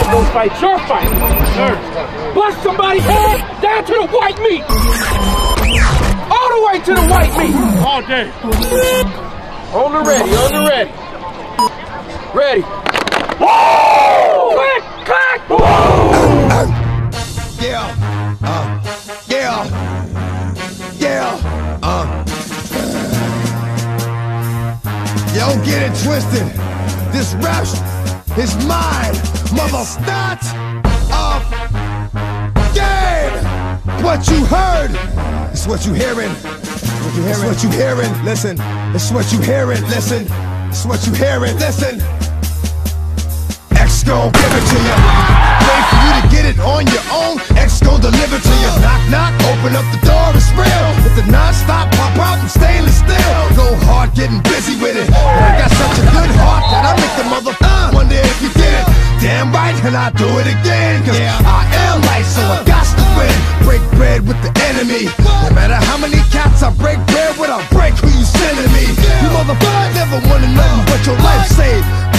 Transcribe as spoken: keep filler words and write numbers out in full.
Those fights, your fight. Sir. Bust somebody's head down to the white meat. All the way to the white meat. All day. On the ready, on the ready. Ready. Whoa! Click, clack, whoa! Yeah, uh, yeah, yeah, uh. Yo, get it twisted. This rap is mine, mother. Start of game. What you heard is what you hearing. What you hearing? It's what you hearing. Listen. It's what you hearing. Listen. It's what you hearing. Listen. X gon' give it to you. Wait for you to get it on your own. X gon' deliver to you. Knock, knock. Open up the door. It's real. With the non-stop pop out and stainless steel. Go hard, getting busy with it. But I got such a good heart that I make the mother uh, wonder if you get it. Damn right, and I do it again. Cause yeah. I am light, so I got to win. Break bread with the enemy. No matter how many cats I break bread with, I'll break who you sending me. You motherfuckers never wanted nothing but your life saved.